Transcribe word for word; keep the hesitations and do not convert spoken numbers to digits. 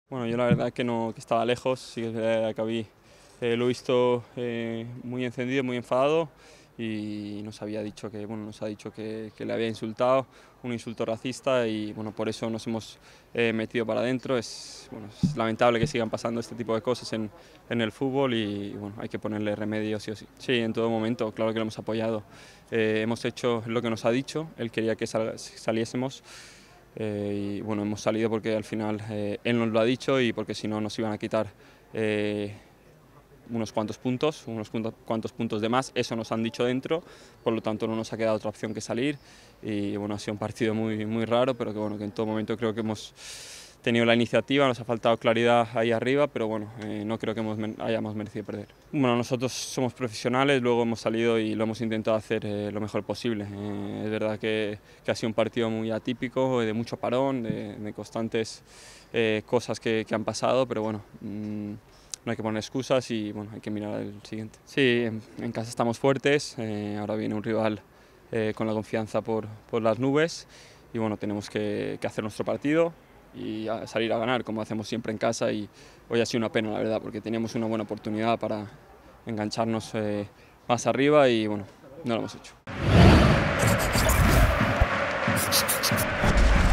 Bueno, yo la verdad que no que estaba lejos, sí que es verdad que habí, eh, lo he visto eh, muy encendido, muy enfadado y nos había dicho que, bueno, nos ha dicho que, que le había insultado, un insulto racista y bueno, por eso nos hemos eh, metido para adentro. Es, bueno, es lamentable que sigan pasando este tipo de cosas en, en el fútbol y bueno, hay que ponerle remedio sí o sí. Sí, en todo momento, claro que lo hemos apoyado. Eh, hemos hecho lo que nos ha dicho, él quería que sal, saliésemos. Eh, y bueno, hemos salido porque al final eh, él nos lo ha dicho y porque si no nos iban a quitar eh, unos cuantos puntos, unos cuantos puntos de más, eso nos han dicho dentro, por lo tanto no nos ha quedado otra opción que salir y bueno, ha sido un partido muy, muy raro, pero que bueno, que en todo momento creo que hemos tenido la iniciativa, nos ha faltado claridad ahí arriba, pero bueno, eh, no creo que hemos, hayamos merecido perder. Bueno, nosotros somos profesionales, luego hemos salido y lo hemos intentado hacer eh, lo mejor posible. Eh, es verdad que, que ha sido un partido muy atípico, de mucho parón, de, de constantes eh, cosas que, que han pasado, pero bueno, mmm, no hay que poner excusas y bueno, hay que mirar al siguiente. Sí, en, en casa estamos fuertes, eh, ahora viene un rival eh, con la confianza por, por las nubes y bueno, tenemos que, que hacer nuestro partido y a salir a ganar como hacemos siempre en casa y hoy ha sido una pena la verdad porque teníamos una buena oportunidad para engancharnos eh, más arriba y bueno, no lo hemos hecho.